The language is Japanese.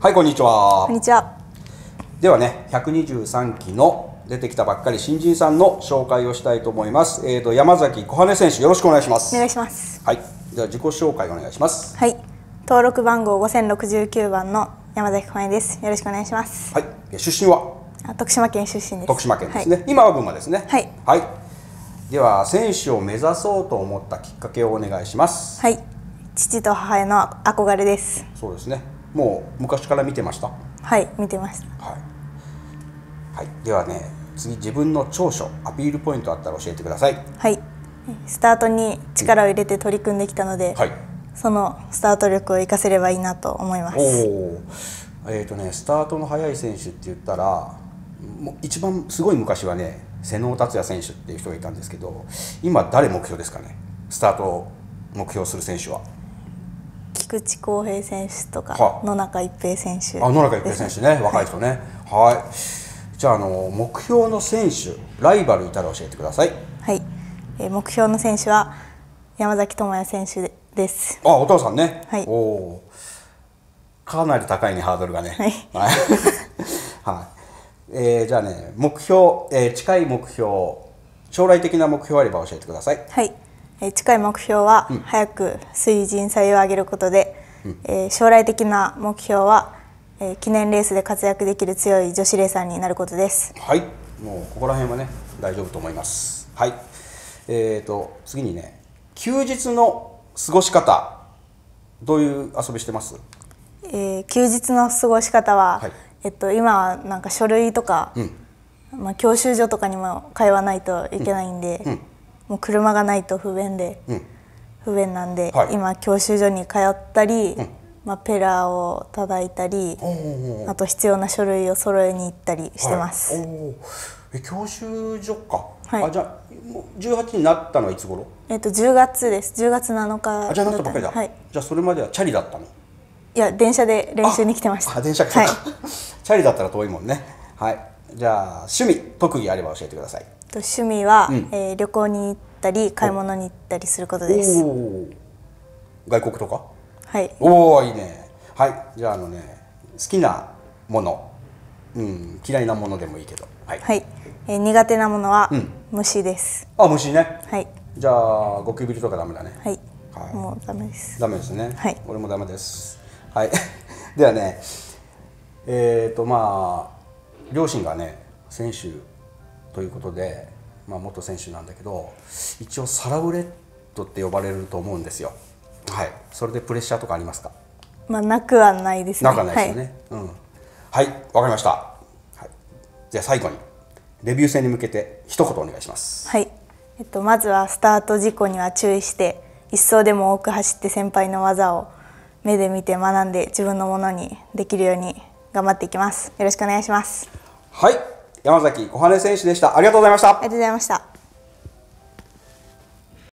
はい、こんにちは。 こんにちは。 ではね、123期の出てきたばっかり新人さんの紹介をしたいと思います。山崎小羽選手、よろしくお願いします。 お願いします。 はい、では自己紹介お願いします。 はい、登録番号5069番の山崎小羽です。よろしくお願いします。 はい、出身は徳島県出身です。 徳島県ですね。はい、今は群馬ですね。 はい。 はい。では選手を目指そうと思ったきっかけをお願いします。 はい。父と母への憧れです。 そうですね。もう昔から見てました。 はい、見てました。 はい。はい。ではね、次自分の長所、アピールポイントあったら教えてください。 はい。スタートに力を入れて取り組んできたので、 はい、 そのスタート力を生かせればいいなと思います。 スタートの速い選手って言ったら、もう一番すごい昔はね、瀬能達也選手っていう人がいたんですけど、今誰目標ですかね。スタートを目標する選手は。 菊池康平選手とか野中一平選手、 野中一平選手ね、若い人ね。はい。じゃあ目標の選手、ライバルいたら教えてください。 はい。目標の選手は山崎智也選手です。 お父さんね。 はい。 おかなり高いね、ハードルがね。 はい。 はい。じゃあね、目標、近い目標、将来的な目標あれば教えてください。 はい。近い目標は、早く水準差を上げることで、将来的な目標は、記念レースで活躍できる強い女子レーサーになることです。 はい。もうここら辺はね、大丈夫と思います。はい。次にね、休日の過ごし方、どういう遊びしてます？ 休日の過ごし方は、 はい、 今はなんか書類とか、教習所とかにも通わないといけないんで、もう車がないと不便なんで、はい、今教習所に通ったり、ペラを叩いたり、あと必要な書類を揃えに行ったりしてます。 教習所か。 はい、 じゃあ18になったのはいつ頃 ？10月です。10月7日。 じゃあなったばっかりだ。 はい、 じゃあそれまではチャリだったの？ いや、電車で練習に来てました。 電車か、はい、チャリだったら遠いもんね。はい。じゃあ趣味、特技あれば教えてください。 趣味は、旅行に行ったり買い物に行ったりすることです。 外国とか？ はい。 おお、いいね。はい。じゃあ好きなもの、嫌いなものでもいいけど。はい。 はい。苦手なものは、虫です。 虫ね。はい。じゃあゴキブリとかダメだね。 はい。もうダメです。 ダメですね。 はい。 俺もダメです。はい。ではね、両親がね選手ということで、元選手なんだけど、一応サラブレッドって呼ばれると思うんですよ。はい。それでプレッシャーとかありますか？ なくはないですね。 なくはないですよね。はい、わかりました。はい。じゃあ最後にデビュー戦に向けて一言お願いします。 はい。まずはスタート事故には注意して、一走でも多く走って先輩の技を目で見て学んで自分のものにできるように頑張っていきます。よろしくお願いします。 はい、山崎小羽選手でした。ありがとうございました。 ありがとうございました。